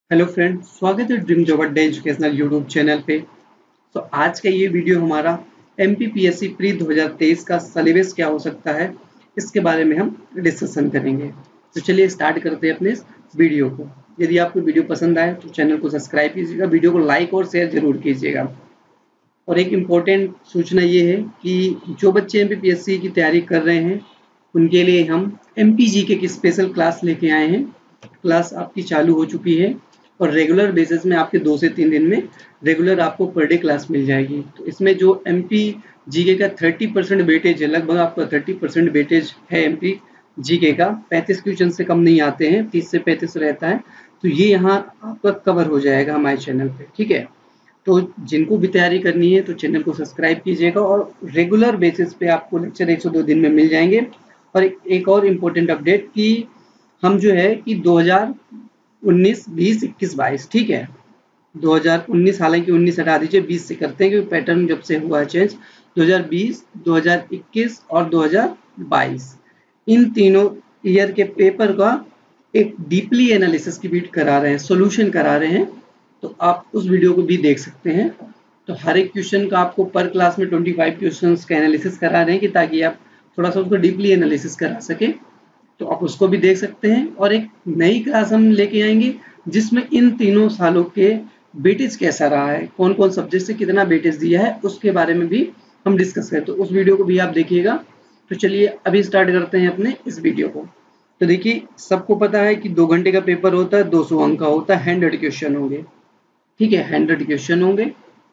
Hello friend, स्वागत है dream job Adda educational YouTube channel पे। तो आज का ये वीडियो हमारा एमपीपीएससी प्री 2023 का सिलेबस क्या हो सकता है, इसके बारे में हम डिस्कशन करेंगे। तो चलिए स्टार्ट करते हैं अपने इस वीडियो को। यदि आपको वीडियो पसंद आए तो चैनल को सब्सक्राइब कीजिएगा, वीडियो को लाइक और शेयर जरूर कीजिएगा। और एक इम्पोर्टेंट सूचना ये है कि जो बच्चे एमपीपीएससी की तैयारी कर रहे हैं उनके लिए हम एमपीजीके की स्पेशल क्लास लेके आए हैं। क्लास आपकी चालू हो चुकी है और रेगुलर बेसिस में आपके 2 से 3 दिन में रेगुलर आपको पर डे क्लास मिल जाएगी। तो इसमें जो एमपी जीके का 30% वेटेज है, लगभग आपका 30% वेटेज है एमपी जीके का। 35 क्वेश्चन से कम नहीं आते हैं, 30 से 35 रहता है। तो ये यहाँ आपका कवर हो जाएगा हमारे चैनल पे, ठीक है। तो जिनको भी तैयारी करनी है तो चैनल को सब्सक्राइब कीजिएगा और रेगुलर बेसिस पे आपको लेक्चर 102 दिन में मिल जाएंगे। और एक और इम्पोर्टेंट अपडेट कि हम जो है कि 2019, 20, 21, 22, ठीक है। 2019 हालांकि 19 हटा दीजिए, 20 से करते हैं क्योंकि पैटर्न जब से हुआ है चेंज। 2020, 2021 और 2022 इन तीनों ईयर के पेपर का एक डीपली एनालिसिस की वीडियो करा रहे हैं, सॉल्यूशन करा रहे हैं। तो आप उस वीडियो को भी देख सकते हैं। तो हर एक क्वेश्चन का आपको पर क्लास में 25 क्वेश्चंस का एनालिसिस करा रहे हैं कि ताकि आप थोड़ा सा उसको डीपली एनालिसिस करा सके। तो आप उसको भी देख सकते हैं। और एक नई क्लास हम लेके आएंगे जिसमें इन तीनों सालों के वेटेज कैसा रहा है, कौन कौन सब्जेक्ट से कितना वेटेज दिया है, उसके बारे में भी हम डिस्कस करें। तो उस वीडियो को भी आप देखिएगा। तो चलिए अभी स्टार्ट करते हैं अपने इस वीडियो को। तो देखिए, सबको पता है कि 2 घंटे का पेपर होता है, 200 अंक का होता है, 100 क्वेश्चन होंगे, ठीक है। 100 क्वेश्चन होंगे।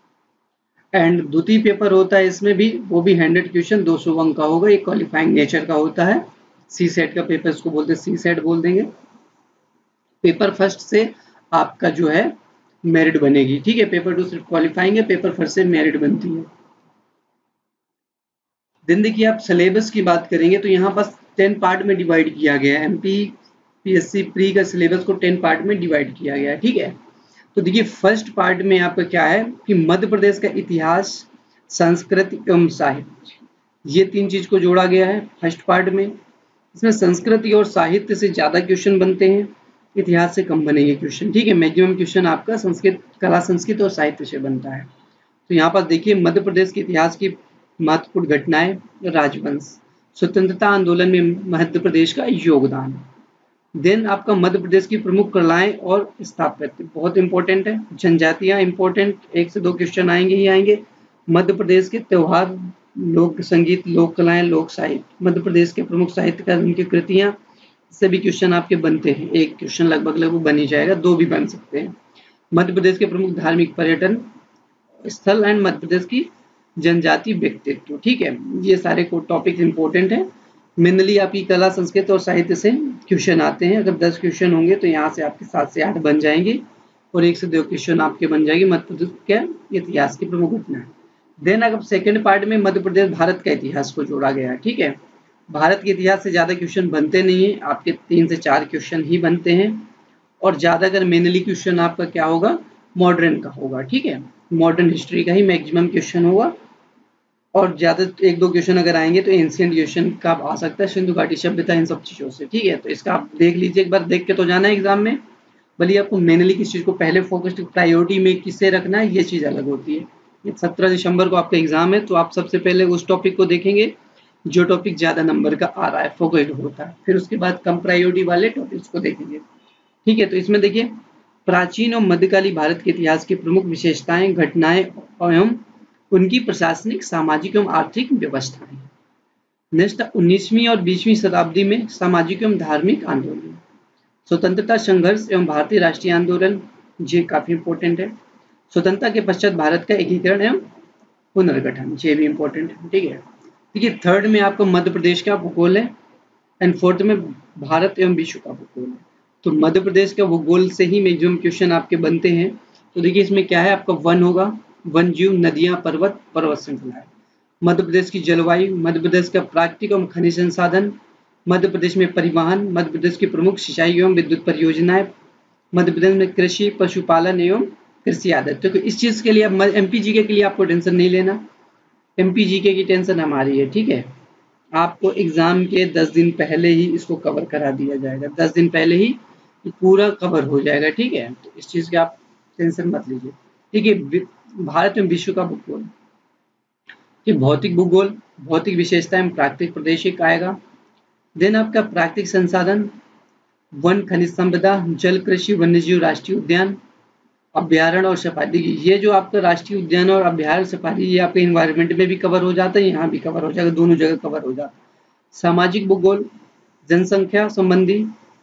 एंड द्वितीय पेपर होता है, इसमें भी वो भी 100 क्वेश्चन 200 अंक का होगा। ये क्वालिफाइंग नेचर का होता है, सी सेट का पेपर इसको बोलते हैं, सी सेट बोल देंगे। पेपर फर्स्ट से आपका जो है मेरिट बनेगी, ठीक है। पेपर 2 सिर्फ क्वालिफाइंग है, पेपर फर्स्ट से मेरिट बनती है। दिन देखिए, आप सिलेबस की बात करेंगे तो यहाँ बस 10 पार्ट में डिवाइड किया गया है। एमपीपीएससी प्री का सिलेबस को 10 पार्ट में डिवाइड किया गया है, ठीक है। तो देखिए, फर्स्ट पार्ट में आपका क्या है कि मध्य प्रदेश का इतिहास, संस्कृति एवं साहित्य, ये 3 चीज को जोड़ा गया है फर्स्ट पार्ट में। इसमें संस्कृति और साहित्य से ज्यादा क्वेश्चन बनते हैं, इतिहास से कम बनेंगे क्वेश्चन, ठीक है। मैक्सिमम क्वेश्चन आपका संस्कृत, कला संस्कृत और साहित्य से बनता है। तो यहाँ पर देखिए, मध्य प्रदेश के इतिहास की महत्वपूर्ण घटनाएं, राजवंश, स्वतंत्रता आंदोलन में मध्य प्रदेश का योगदान। देन आपका मध्य प्रदेश की प्रमुख कलाएं और स्थापत्य बहुत इंपॉर्टेंट है। जनजातियां इंपॉर्टेंट, 1 से 2 क्वेश्चन आएंगे ही आएंगे। मध्य प्रदेश के त्योहार, लोक संगीत, लोक कलाएं, लोक साहित्य, मध्य प्रदेश के प्रमुख साहित्यकार, उनकी कृतियां, इससे भी क्वेश्चन आपके बनते हैं। 1 क्वेश्चन लगभग बन ही जाएगा, 2 भी बन सकते हैं। मध्य प्रदेश के प्रमुख धार्मिक पर्यटन स्थल एंड मध्य प्रदेश की जनजाति व्यक्तित्व, ठीक है। ये सारे को टॉपिक इंपॉर्टेंट है। मेनली आपकी कला संस्कृत और साहित्य से क्वेश्चन आते हैं। अगर 10 क्वेश्चन होंगे तो यहाँ से आपके 7 से 8 बन जाएंगे और 1 से 2 क्वेश्चन आपके बन जाएंगे मध्य प्रदेश के इतिहास की प्रमुख घटना है। देन अगर सेकंड पार्ट में मध्य प्रदेश भारत का इतिहास को जोड़ा गया है, ठीक है। भारत के इतिहास से ज्यादा क्वेश्चन बनते नहीं है, आपके 3 से 4 क्वेश्चन ही बनते हैं। और ज्यादा अगर मेनली क्वेश्चन आपका क्या होगा, मॉडर्न का होगा, ठीक है। मॉडर्न हिस्ट्री का ही मैक्सिमम क्वेश्चन होगा। और ज्यादा 1-2 क्वेश्चन अगर आएंगे तो एंशिएंट क्वेश्चन का आ सकता है, सिंधु घाटी सभ्यता, इन सब चीजों से, ठीक है। तो इसका आप देख लीजिए, एक बार देख के तो जाना है एग्जाम में। भले आपको मेनली किस चीज को पहले फोकस, प्रायोरिटी में किससे रखना है, ये चीज अलग होती है। 17 दिसंबर को आपका एग्जाम है, तो आप सबसे पहले उस टॉपिक को देखेंगे जो टॉपिक ज्यादा नंबर का आ रहा है, फोकस्ड होता है। फिर उसके बाद कम प्रायोरिटी वाले टॉपिक्स को देखेंगे, ठीक है। तो इसमें देखिए, प्राचीन और मध्यकालीन भारत के इतिहास की प्रमुख विशेषताएं, घटनाएं एवं उनकी प्रशासनिक, सामाजिक एवं आर्थिक व्यवस्थाएं। नेक्स्ट, 19वीं और 20वीं शताब्दी में सामाजिक एवं धार्मिक आंदोलन, स्वतंत्रता संघर्ष एवं भारतीय राष्ट्रीय आंदोलन, ये काफी इंपॉर्टेंट है। स्वतंत्रता के पश्चात भारत का एकीकरण एवं पुनर्गठन, ये भी इंपॉर्टेंट है, ठीक है। देखिए, थर्ड में आपका मध्य प्रदेश का भूगोल है एंड फोर्थ में भारत एवं विश्व का भूगोल है। तो मध्य प्रदेश का भूगोल से ही मैक्सिमम क्वेश्चन आपके बनते हैं। तो देखिए, इसमें क्या है, आपका वन होगा, वन जीव, नदियां, पर्वत, पर्वत श्रृंखलाएं। मध्य प्रदेश की जलवायु, मध्य प्रदेश का प्राकृतिक एवं खनिज संसाधन, मध्य प्रदेश में परिवहन, मध्य प्रदेश की प्रमुख सिंचाई एवं विद्युत परियोजनाएं, मध्य प्रदेश में कृषि, पशुपालन एवं कृषि आदत। तो इस चीज के लिए एमपीजीके के लिए आपको टेंशन नहीं लेना, एमपीजीके की टेंशन हमारी है, ठीक है। आपको एग्जाम के 10 दिन पहले ही इसको कवर करा दिया जाएगा, 10 दिन पहले ही ये पूरा कवर हो जाएगा, ठीक है। तो इस चीज की आप टेंशन मत लीजिए, ठीक है। भारत में विश्व का भूगोल, कि भौतिक भूगोल, भौतिक विशेषताएं, प्राकृतिक प्रदेश एक आएगा। देन आपका प्राकृतिक संसाधन, वन खनिज संपदा, जल कृषि, वन्यजीव राष्ट्रीय उद्यान, अभ्यारण्य और सफारी। ये जो आपका राष्ट्रीय उद्यान और अभ्यारण्य सफारी, ये आपके इन्वायरमेंट में भी कवर हो जाता है, यहाँ भी कवर हो जाएगा, दोनों जगह कवर हो जाता है। सामाजिक भूगोल, जनसंख्या संबंधी,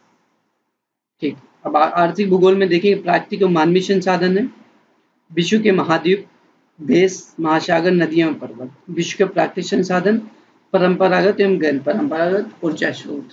ठीक। अब आर्थिक भूगोल में देखिए प्राकृतिक और मानवीय संसाधन है, विश्व के महाद्वीप, देश, महासागर, नदियां और पर्वत, विश्व के प्राकृतिक संसाधन, परंपरागत एवं गैर परंपरागत ऊर्जा स्रोत।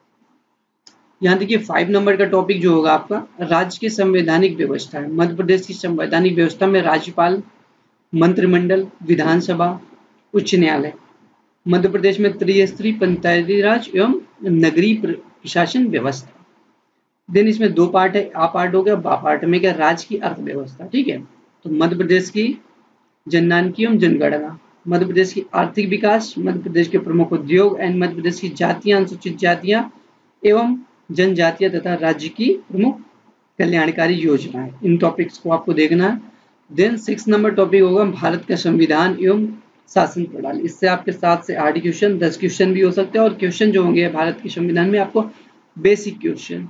यहाँ देखिए 5 नंबर का टॉपिक जो होगा आपका राज्य की संवैधानिक व्यवस्था है। मध्य प्रदेश की संवैधानिक व्यवस्था में राज्यपाल, मंत्रिमंडल, विधानसभा, उच्च न्यायालय। मध्य प्रदेश में त्रिस्तरीय पंचायती राज एवं नगरीय प्रशासन व्यवस्था। देन इसमें 2 पार्ट है, आ पार्ट हो गया, बा पार्ट में क्या, राज्य की अर्थव्यवस्था, ठीक है। तो मध्य प्रदेश की जननांकी एवं जनगणना, मध्य प्रदेश की आर्थिक विकास, मध्य प्रदेश के प्रमुख उद्योग एंड मध्य प्रदेश की जातियां, अनुसूचित जातियां एवं जनजातियां तथा राज्य की प्रमुख कल्याणकारी योजनाएं। इन टॉपिक्स को आपको देखना है। देन 6 नंबर टॉपिक होगा भारत का संविधान एवं शासन प्रणाली। इससे आपके 7 से 8 क्वेश्चन, 10 क्वेश्चन भी हो सकते हैं। और क्वेश्चन जो होंगे भारत के संविधान में आपको बेसिक क्वेश्चन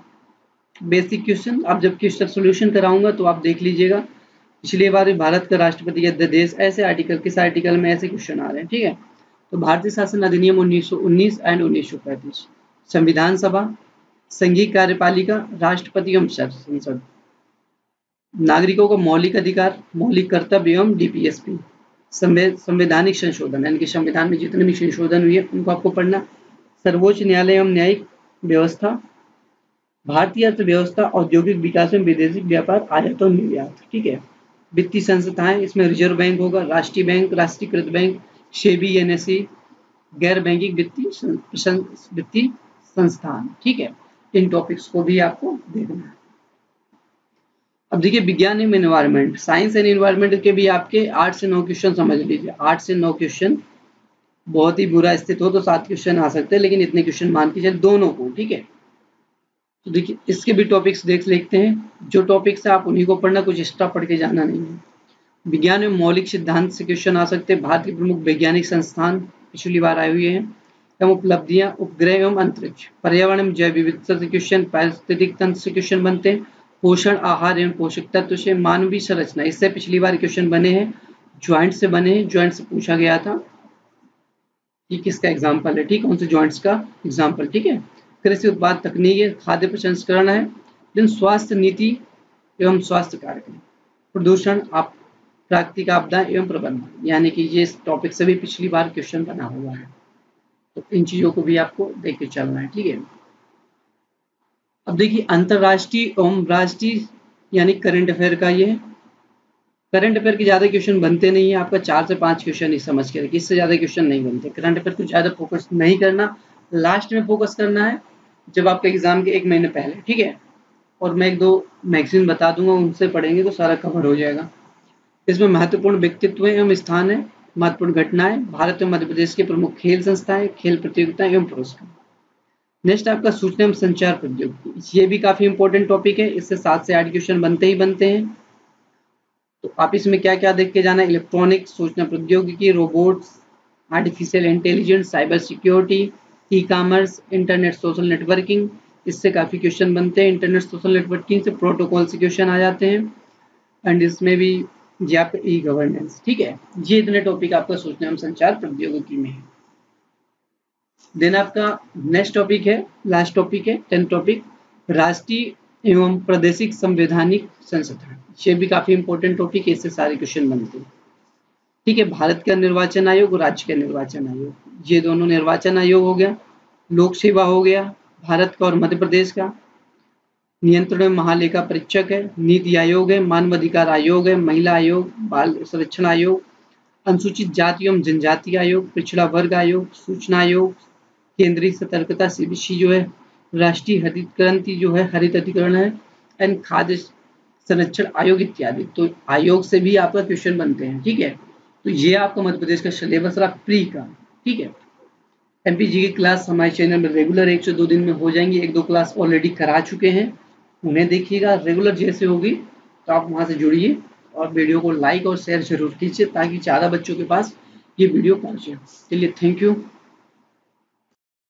आप जब क्वेश्चन सोल्यूशन कराऊंगा तो आप देख लीजिएगा। पिछली बार भारत का राष्ट्रपति या देश, ऐसे आर्टिकल, किस आर्टिकल में ऐसे क्वेश्चन आ रहे हैं, ठीक है। तो भारतीय शासन अधिनियम 1919 एंड 1935, संविधान सभा, संघीय कार्यपालिका, राष्ट्रपति एवं संसद, नागरिकों का मौलिक अधिकार, मौलिक कर्तव्य एवं डीपीएसपी, संवैधानिक संशोधन, यानी कि संविधान में जितने भी संशोधन हुए उनको आपको पढ़ना, सर्वोच्च न्यायालय एवं न्यायिक व्यवस्था, भारतीय अर्थव्यवस्था, औद्योगिक विकास में विदेशी व्यापार, आयात और निर्यात, ठीक है। वित्तीय संस्थाएं, इसमें रिजर्व बैंक होगा, राष्ट्रीय बैंक, राष्ट्रीयकृत बैंक, सेबी, एनएसई, गैर बैंकिंग वित्तीय संस्थान, ठीक है। इन टॉपिक्स को भी आपको देखना है। अब देखिए विज्ञान एवं एनवायरमेंट, साइंस एंड एनवायरमेंट के भी आपके 8 से 9 क्वेश्चन समझ लीजिए। 8 से 9 क्वेश्चन, बहुत ही बुरा स्थिति हो तो 7 क्वेश्चन आ सकते हैं, लेकिन इतने क्वेश्चन मान के चलिए दोनों को, ठीक है। तो देखिए इसके भी टॉपिक्स देख लेते हैं। जो टॉपिक्स है आप उन्हीं को पढ़ना, कुछ एक्स्ट्रा पढ़ के जाना नहीं है। विज्ञान में मौलिक सिद्धांत से क्वेश्चन आ सकते हैं। भारत के प्रमुख वैज्ञानिक संस्थान पिछली बार आए हुए हैं, एवं उपलब्धियां, उपग्रह एवं अंतरिक्ष, पर्यावरण में जैव विविधता से क्वेश्चन, पारिस्थितिक तंत्र से क्वेश्चन बनते हैं, पोषण, आहार एवं पोषक तत्व से, मानवीय संरचना, इससे पिछली बार क्वेश्चन बने हैं, ज्वाइंट से बने हैं, ज्वाइंट से पूछा गया था कि किसका एग्जाम्पल है, ठीक, कौन से ज्वाइंट्स का एग्जाम्पल, ठीक है। कृषि उत्पाद तकनीक, खाद्य प्रसंस्करण है। देन स्वास्थ्य नीति एवं स्वास्थ्य कार्यक्रम, प्रदूषण, आप प्राकृतिक आपदा एवं प्रबंधन, यानी कि ये टॉपिक से भी पिछली बार क्वेश्चन बना हुआ है। तो इन चीजों को भी आपको देख के चलना है, ठीक है। अब देखिए अंतरराष्ट्रीय एवं राष्ट्रीय यानी करंट अफेयर का ये है। करंट अफेयर के ज्यादा क्वेश्चन बनते नहीं है, आपका 4 से 5 क्वेश्चन ही समझ के रखिए, इससे ज्यादा क्वेश्चन नहीं बनते। करंट अफेयर को ज्यादा फोकस नहीं करना, लास्ट में फोकस करना है जब आपके एग्जाम के 1 महीने पहले, ठीक है। और मैं 1-2 मैगजीन बता दूंगा, उनसे पढ़ेंगे तो सारा कवर हो जाएगा। इसमें महत्वपूर्ण व्यक्तित्व एवं स्थान है, महत्वपूर्ण घटनाएं, भारत और मध्य प्रदेश के प्रमुख खेल संस्थाएं, खेल प्रतियोगिताएं एवं पुरस्कार। नेक्स्ट आपका सूचना एवं संचार प्रौद्योगिकी, ये भी काफी इंपॉर्टेंट टॉपिक है, इससे 7 से 8 क्वेश्चन बनते ही बनते हैं। तो आप इसमें क्या क्या देख के जाना है, इलेक्ट्रॉनिक्स, सूचना प्रौद्योगिकी, robots, artificial intelligence, cyber security, e commerce, internet social networking, इससे काफी क्वेश्चन बनते हैं। इंटरनेट सोशल नेटवर्किंग से प्रोटोकॉल से क्वेश्चन आ जाते हैं। एंड इसमें भी ये आपका ई गवर्नेंस, ठीक है। ये इतने टॉपिक आपका सूचना एवं संचार प्रौद्योगिकी में है। देन आपका नेक्स्ट टॉपिक है, लास्ट टॉपिक है 10 टॉपिक, राष्ट्रीय एवं प्रादेशिक संवैधानिक संस्थान। ये भी काफी इंपॉर्टेंट टॉपिक है, इससे सारे क्वेश्चन बनते हैं, ठीक है। भारत का निर्वाचन आयोग, राज्य का निर्वाचन आयोग, ये दोनों, निर्वाचन आयोग हो गया, लोक सेवा हो गया भारत का और मध्य प्रदेश का, नियंत्रण महालेखा परीक्षक है, नीति आयोग है, मानवाधिकार आयोग है, महिला आयोग, बाल संरक्षण आयोग, अनुसूचित जाति एवं जनजाति आयोग, पिछड़ा वर्ग आयोग, सूचना आयोग, केंद्रीय सतर्कता सीबीसी जो है, राष्ट्रीय हरित क्रांति जो है, हरित अधिकरण है, एंड खाद्य संरक्षण आयोग इत्यादि। तो आयोग से भी आपका क्वेश्चन बनते हैं, ठीक है। तो ये आपका मध्य प्रदेश का सिलेबस रहा प्री का, ठीक है। एमपीजी की क्लास हमारे चैनल में रेगुलर 1 से 2 दिन में हो जाएंगी, 1-2 क्लास ऑलरेडी करा चुके हैं, उन्हें देखिएगा। रेगुलर जैसे होगी तो आप वहाँ से जुड़िए और वीडियो को लाइक और शेयर जरूर कीजिए ताकि ज़्यादा बच्चों के पास ये वीडियो पहुँचे। चलिए, थैंक यू।